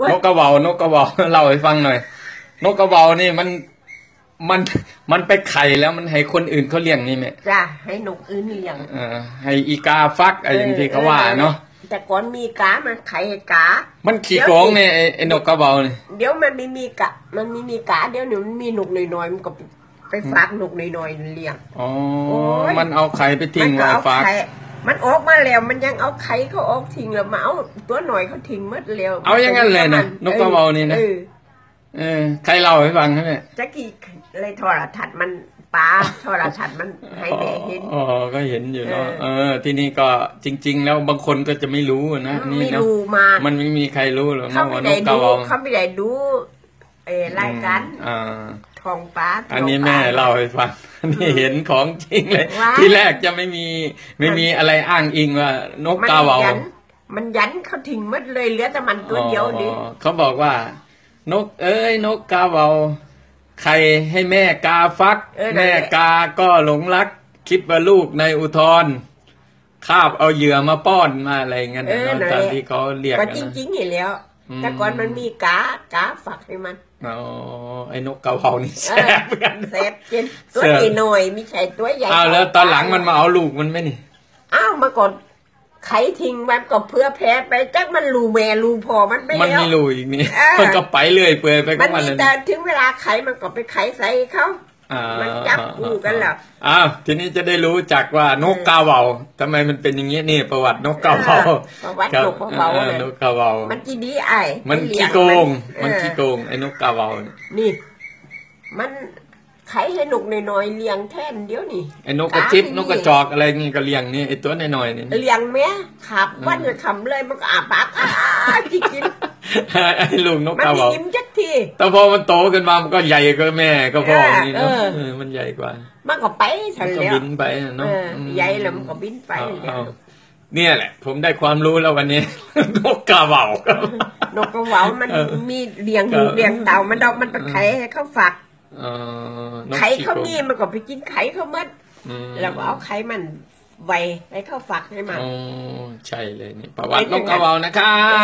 นกกระเบานกกระเบาเล่าให้ฟังหน่อยนกกระเบานี่มันไปไข่แล้วมันให้คนอื่นเขาเลี้ยงนี่แม่จ้ะให้นกอื่นเลี้ยงให้อีกาฟักอะไรอย่างที่เขาว่าเนาะแต่ก่อนมีกามันไข่ให้กามันขี้โกงเนี่ยไอ้นกกระเบาเนี่ยเดี๋ยวมันไม่มีกะมันไม่มีกาเดี๋ยวนี้มันมีนกน้อยๆมันก็ไปฟักนกน้อยๆเลี้ยงอ๋อมันเอาไข่ไปทิ้งไว้ฟักมันออกมาแล้วมันยังเอาไข่เขาออกทิ้งแล้วมาเอาตัวหน่อยเขาทิ้งหมดแล้วเอาอย่างนั้นเลยนะนกกระเบานี่นะใครเล่าให้ฟังใช่ไหมจักกี้เลยโทรทัศน์มันปลาโทรทัศน์มันให้แม่เห็นอ๋อก็เห็นอยู่เนาะที่นี่ก็จริงๆแล้วบางคนก็จะไม่รู้นะนี่นะมันไม่มีใครรู้หรอกเขาไม่ได้ดูเขาไม่ได้ดูรายการทองปลาอันนี้แม่เล่าให้ฟังนี่เห็นของจริงเลยที่แรกจะไม่มีอะไรอ้างอิงว่านกกาเบามันยันเขาทิ้งหมดเลยเหลือแต่มันตัวเดียวดิเขาบอกว่านกนกกาเบาใครให้แม่กาฟักแม่กาก็หลงรักคิดว่าลูกในอุทธรคาบเอาเหยื่อมาป้อนมาอะไรเงี้ยตอนที่เขาเรียกก็จริงๆเห็นแล้วแต่ก่อนมันมีกาฝักให้มันอ๋อไอ้นกกาเบานี่แซ่บกันแซ่บกินตัวหน่อยไม่ใช่ตัวใหญ่แล้วตอนหลังมันมาเอาลูกมันไหมนี่มาก่อนไข่ทิ้งมันก็เพื่อแพ้ไปจักมันรูแม่รูพอมันไม่แล้วมันมีรูอีกนี่มันก็ไปเรื่อยเปื่อยไปก็มันแต่ถึงเวลาไข่มันก็ไปไข่ใส่เขามันจับคู่กันแล้วทีนี้จะได้รู้จักว่านกกาเบาทำไมมันเป็นอย่างนี้นี่ประวัตินกกาเบาประวัตินกกาเบานกกาเบามันจีดีไอ้มันขี้โกงไอ้นกกาเบานี่มันไข่ให้นกน้อยๆเลี้ยงแทนเดี๋ยวนี่ไอ้นกกระจิบนกกระจอกอะไรนี่ก็เลี้ยงนี่ไอ้ตัวน้อยๆนี่เลี้ยงแม่ขับวันจะขำเลยมันก็อาปากกินไอ้ลูกนกกาเบามันยิ้มจักทีแต่พอมันโตขึ้นมามันก็ใหญ่กว่าแม่ก็พ่อนี่เนาะมันใหญ่กว่ามันก็ไปฉันแล้วบินไปเนาะใหญ่แล้วมันก็บินไปเนี่ยแหละผมได้ความรู้แล้ววันนี้นกกาเบานกกาเบามันมีเลี้ยงเต่ามันดอกมันไปไข่ให้เขาฝักไข่เขามีมันก็ไปกินไข่เขามัดแล้วเอาไข่มันไวให้เขาฝักให้มันใช่เลยนี่ประวัตินกกาเบานะครับ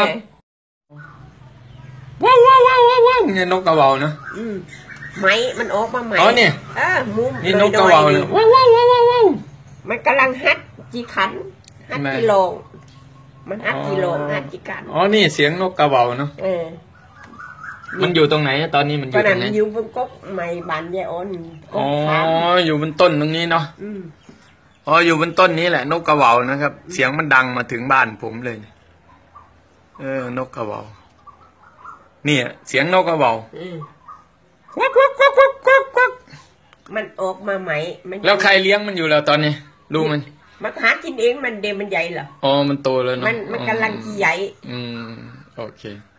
ว้าวเนี่ยนกกาเบานะไม้มันออกมาใหม่เนี่ยมุมนี่นกกาเบาเนี่ยว้าวมันกำลังฮัดจีขันฮัดกิโลมันฮัดกิโลฮัดจีขันนี่เสียงนกกาเบาเนาะมันอยู่ตรงไหนตอนนี้มันอยู่ตรงไหนอยู่บนก๊กไม้บานยายอ้นอยู่บนต้นตรงนี้เนาะอยู่บนต้นนี้แหละนกกระเบานะครับเสียงมันดังมาถึงบ้านผมเลยนกกระเบาเนี่ยเสียงนกกระเบาควักมันออกมาไหมแล้วใครเลี้ยงมันอยู่แล้วตอนนี้ดูมันหากินเองมันเดมันใหญ่เหรอมันโตแล้วเนาะมันกำลังใหญ่โอเค